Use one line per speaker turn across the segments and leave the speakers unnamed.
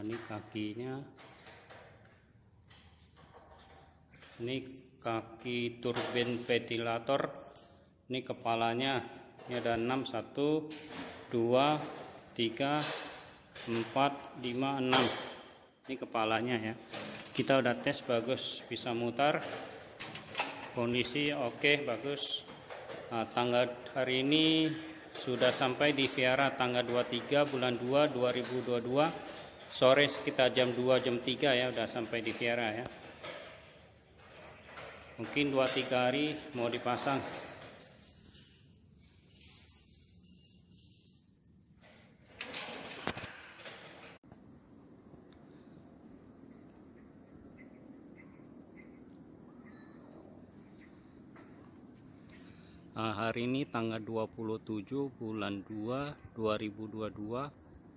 Ini kakinya, ini kaki turbin ventilator. Ini kepalanya, ini ada 6, 1 2 3 4 5 6. Ini kepalanya ya. Kita udah tes, bagus, bisa mutar, kondisi oke, bagus. Nah, tanggal hari ini sudah sampai di Viara tanggal 23 bulan 2 2022 sore sekitar jam 2 jam 3 ya, udah sampai di Viara ya. Mungkin 2-3 hari mau dipasang. Hari ini tanggal 27 bulan 2 2022.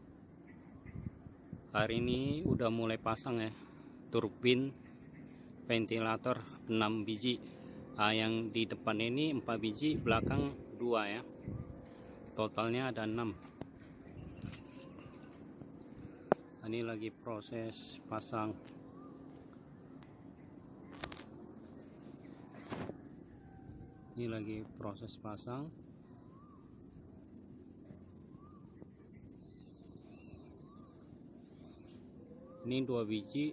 Hari ini udah mulai pasang ya turbin ventilator 6 biji. Yang di depan ini 4 biji, belakang 2 ya. Totalnya ada 6. Ini lagi proses pasang. Ini lagi proses pasang. Ini 2 biji,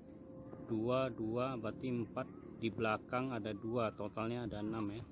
2 berarti 4, di belakang ada 2, totalnya ada 6 ya.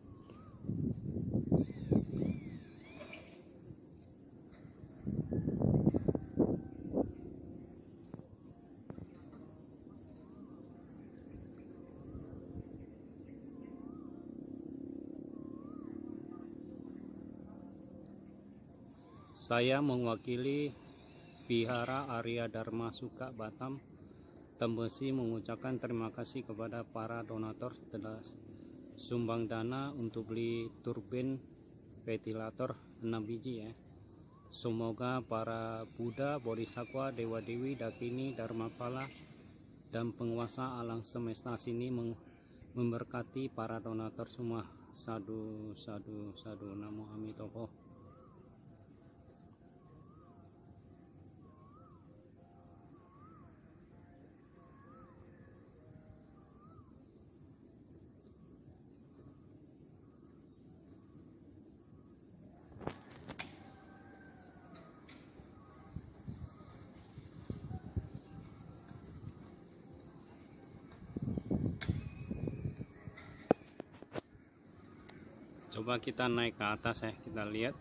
Saya mewakili Vihara Arya Dharma Suka Batam Tembesi mengucapkan terima kasih kepada para donatur telah sumbang dana untuk beli turbin ventilator 6 biji ya. Semoga para Buddha, Bodhisattva, Dewa Dewi, Dakini, Dharmapala dan penguasa alam semesta sini memberkati para donatur semua. Sadu, sadu, sadu. Namo Amitobo. Coba kita naik ke atas ya, kita lihat.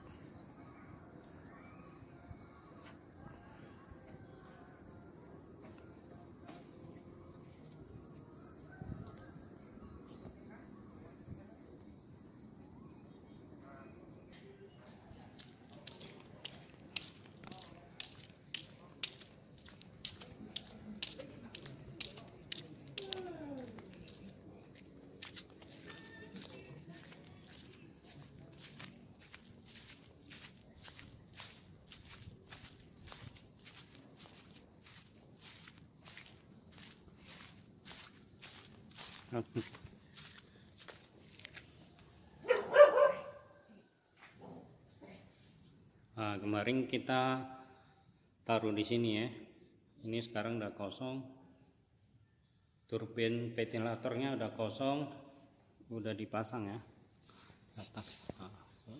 Nah, kemarin kita taruh di sini ya. Ini sekarang udah kosong. Turbin ventilatornya udah kosong, udah dipasang ya atas. Nah.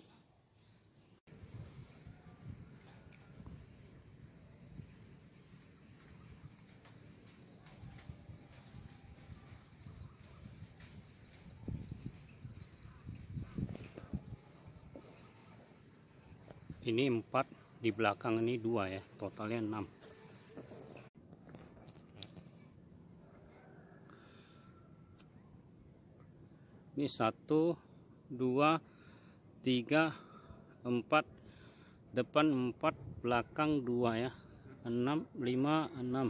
Ini 4, di belakang ini 2 ya, totalnya 6. Ini 1 2 3 4, depan 4, belakang 2 ya. 6 5 6.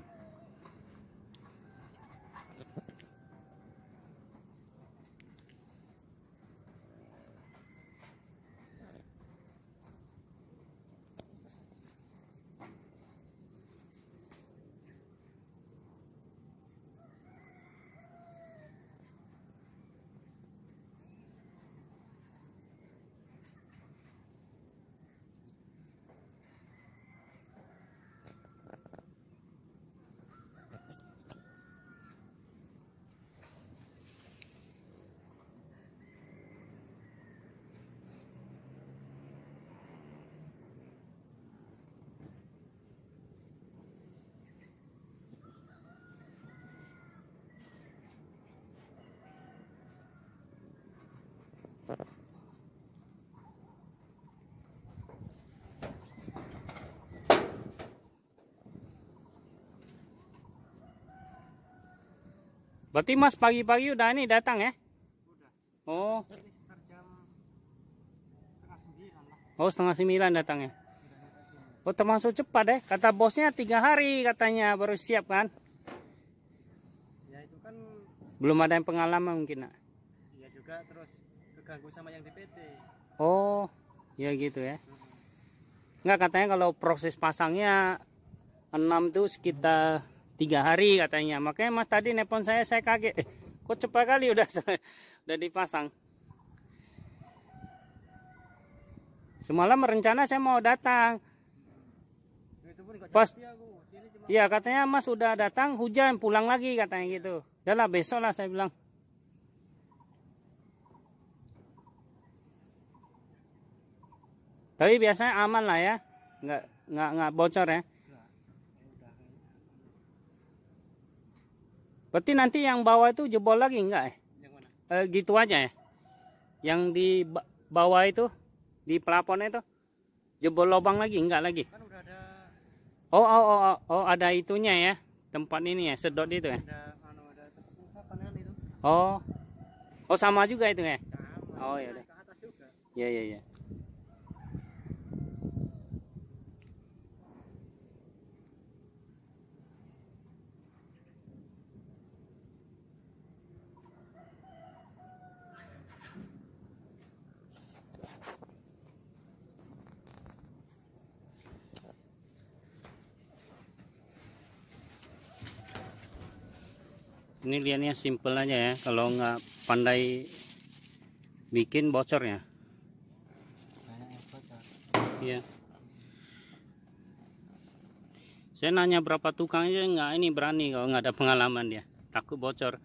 Berarti Mas pagi-pagi udah ini datang ya?
Udah.
Oh.
Ini sekitar jam setengah 9 lah.
Oh, setengah 9 datangnya.
Udah nyampe sini.
Oh, termasuk cepat deh. Kata bosnya 3 hari katanya baru siap kan?
Ya itu kan.
Belum ada yang pengalaman mungkin nak.
Iya juga, terus keganggu sama yang di PT.
Oh, ya gitu ya. Enggak, katanya kalau proses pasangnya 6 tuh sekitar 3 hari katanya. Makanya Mas tadi nelpon saya kaget. Kok cepat kali udah udah dipasang. Semalam rencana saya mau datang.
Itu pun nggak
Pas
jadi aku. Sini cuma
iya katanya Mas udah datang, hujan pulang lagi katanya gitu. Udah lah besok lah saya bilang. Tapi biasanya aman lah ya. Nggak bocor ya.
enggak. Ya udah.
Berarti nanti yang bawah itu jebol lagi enggak ya?
Yang mana?
Gitu aja ya. Yang di bawah itu di plafon itu jebol lubang lagi enggak lagi?
Kan udah ada
Oh, ada itunya ya. Tempat ini ya, sedot itu ya.
ada tepung panelan itu.
Oh. Oh sama juga itu ya.
Sama.
Oh ya udah.
Ke atas juga.
Iya. Ini lihatnya simple aja ya. Kalau nggak pandai bikin bocor ya.
Banyak yang bocor.
Iya. Saya nanya berapa tukang aja nggak ini berani kalau nggak ada pengalaman dia. Takut bocor.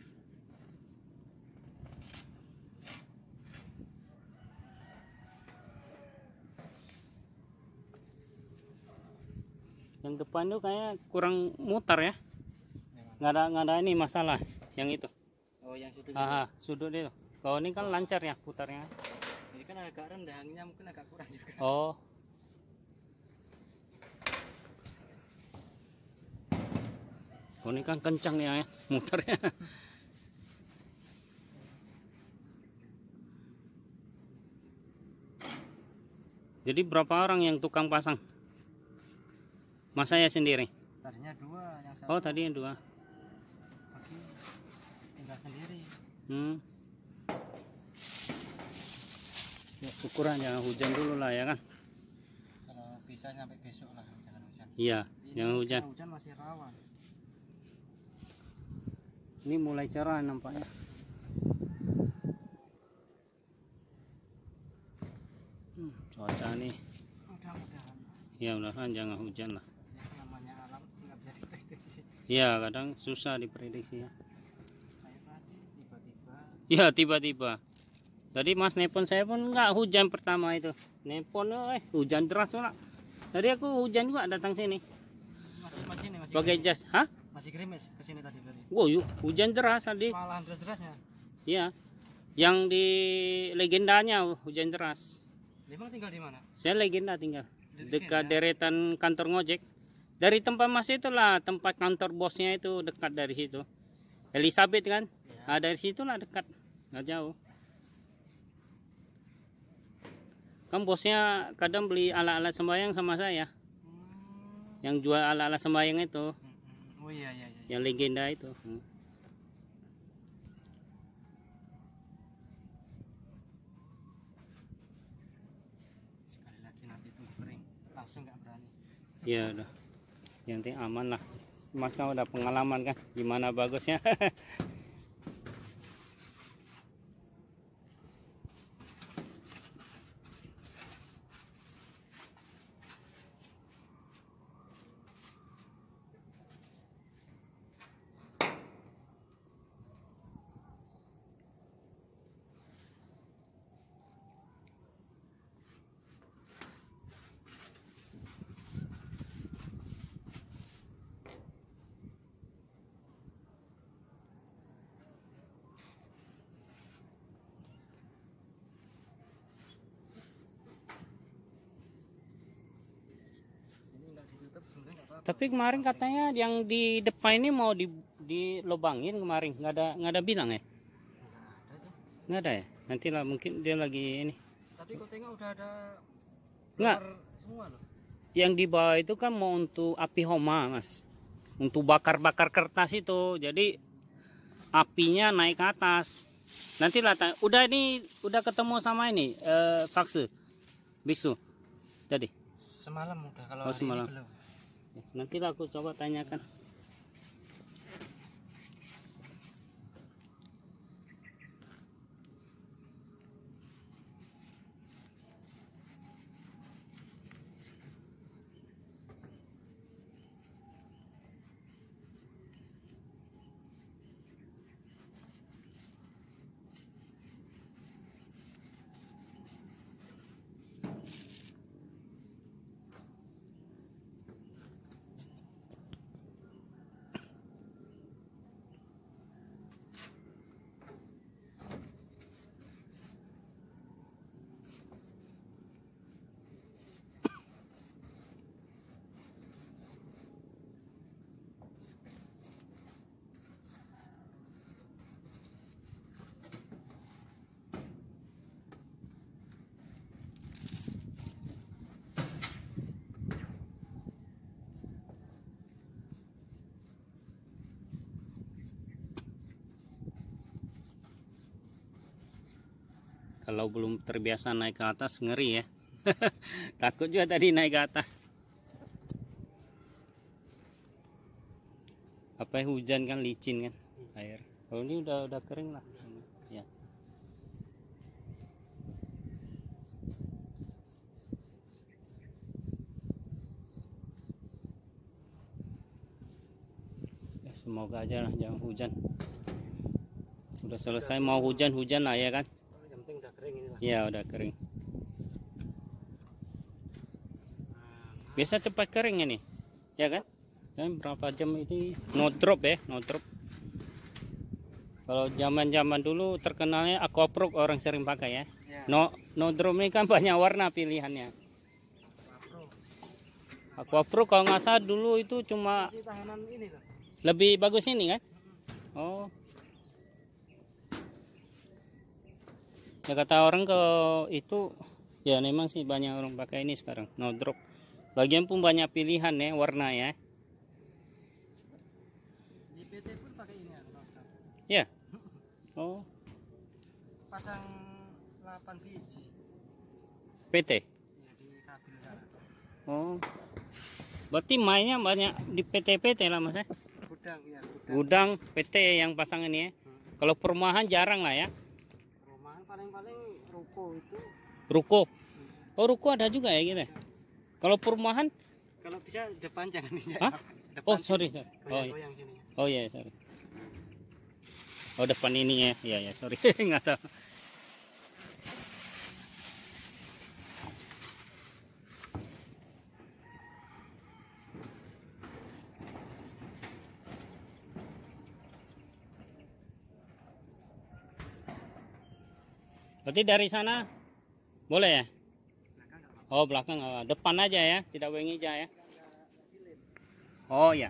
Yang depan itu kayaknya kurang mutar ya. Nggak ada ini masalah. Yang itu.
Oh, yang situ.
Sudut itu. Kalau ini kan lancar ya putarnya.
Ini kan agak rendah, anginnya mungkin agak kurang juga.
Oh. Oh ini kan kencang ya muternya. Jadi berapa orang yang tukang pasang? Mas saya sendiri.
Tadinya 2, yang satu.
Oh tadi yang 2.
Tapi tinggal sendiri.
Ya, syukuran jangan hujan dulu lah ya kan.
Kalau bisa sampai besok lah, jangan hujan.
Iya, jangan hujan.
Hujan masih rawan.
Ini mulai cerah nampaknya. Cuaca nih.
Mudah-mudahan.
Ya mudah-mudahan jangan hujan lah.
Ya, namanya alam nggak bisa diprediksi.
Iya kadang susah diprediksi ya.
Kayak tadi tiba-tiba.
Ya tiba-tiba. Tadi Mas nelpon saya pun nggak hujan pertama itu. Nelpon hujan deras lah. Tadi aku hujan juga datang sini.
Masih ini masih.
Pakai jas. Hah?
Masih gerimis ke sini tadi berarti.
Wow, yuk, hujan deras tadi.
Malahan deras-derasnya.
Iya. Yang di legendanya hujan deras.
Memang tinggal di mana?
Saya legenda tinggal dekat
Legenda?
deretan kantor ngojek. Dari tempat Mas itulah tempat kantor bosnya itu dekat dari situ. Elizabeth kan?
Ya.
Nah, dari situlah dekat. Nggak jauh. Kan bosnya kadang beli alat-alat sembahyang sama saya. Yang jual alat-alat sembahyang itu.
Oh iya.
Yang legenda itu.
Sekali lagi nanti tunggu kering, langsung nggak berani.
Ya udah. Yang penting aman lah. Mas kan udah pengalaman kan gimana bagusnya. Tapi kemarin katanya yang di depan ini mau dilobangin kemarin, nggak ada bilang ya? Nggak ada ya? Nanti lah mungkin dia lagi ini.
Tapi kok tengok udah ada
Nggak.
semua loh.
Yang di bawah itu kan mau untuk api homa, Mas. Untuk bakar-bakar kertas itu. Jadi apinya naik ke atas. Nanti lah, udah ketemu sama ini Fakse bisu. Jadi
Semalam udah, kalau
oh, semalam.
ini belum.
Nanti lah aku coba tanyakan. Kalau belum terbiasa naik ke atas ngeri ya. Takut juga tadi naik ke atas. Apa hujan kan licin kan air. Kalau ini udah kering lah. Ya. Semoga aja lah jangan hujan. Udah selesai mau hujan lah ya kan.
Yang penting udah kering ini lah.
Ya udah kering. Biasa cepat kering ini, ya kan? Dan berapa jam ini no drop ya, no drop. Kalau zaman dulu terkenalnya Aquaproof orang sering pakai ya. No drop ini kan banyak warna pilihannya. Aquaproof kalau nggak salah dulu itu cuma
tahanan ini loh.
Lebih bagus ini kan? Oh. Ya kata orang kalau itu ya memang sih banyak orang pakai ini sekarang no drop. Lagian pun banyak pilihan ya warna ya.
Di PT pun pakai ini
Ya. Oh.
Pasang 8 biji.
PT.
Ya, di kabel darat.
Oh. Berarti mainnya banyak di PT lah Mas ya.
Gudang ya,
Gudang PT yang pasang ini ya. Kalau perumahan jarang lah ya.
Perumahan paling-paling ruko itu.
Ruko. Oh, ruko ada juga ya gitu. Kalau perumahan?
Kalau bisa depan jangan ini.
Hah?
Depan
Oh, sorry. Oh, iya.
Sini.
Oh iya, sorry. Oh, depan ini ya. Iya, sorry. Nggak tahu. Berarti dari sana boleh ya? Oh, belakang. Depan aja ya, tidak wengija ya. Oh ya.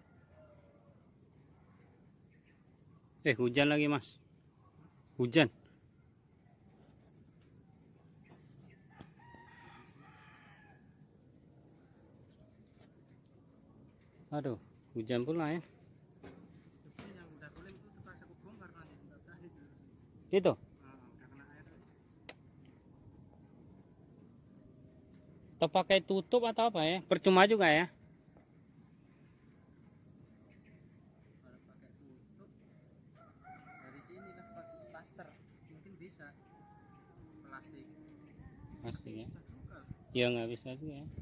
Hujan lagi Mas. Hujan. Aduh, hujan pula ya.
Yang udah guling itu terpaksa aku bongkar nanti udah itu.
Itu.
Udah kena air.
Atau pakai tutup atau apa ya? Percuma juga ya.
Kalau pakai tutup dari sini lah pakai plaster mungkin bisa. Plastik.
Plastik ya.
Bisa juga.
Ya nggak bisa juga ya.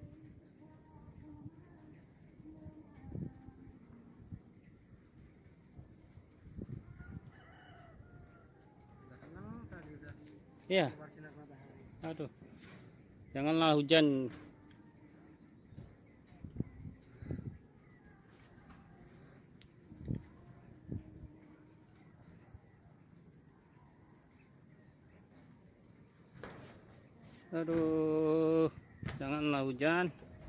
Udah senang tadi udah
Iya.
keluar sinar matahari.
Aduh. Janganlah hujan. Aduh. Janganlah hujan.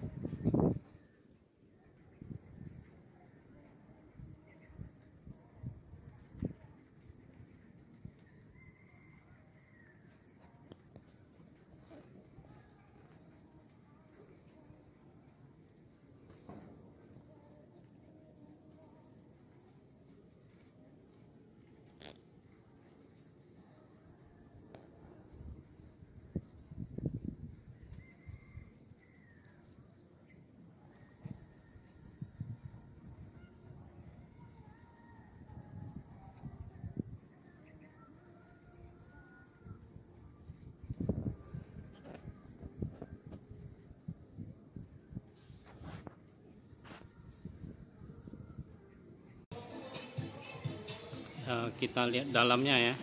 Kita lihat dalamnya ya.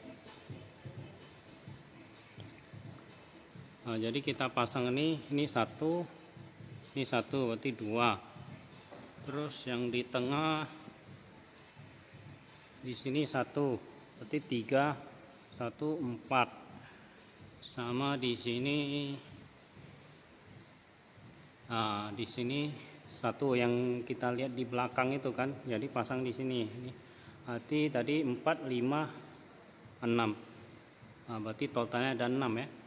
Nah, jadi kita pasang ini satu berarti dua. Terus yang di tengah di sini satu berarti tiga, satu empat. Sama di sini. Nah, di sini satu yang kita lihat di belakang itu kan. Jadi pasang di sini. Ini. Berarti tadi 4, 5, 6. Nah, berarti totalnya ada 6 ya.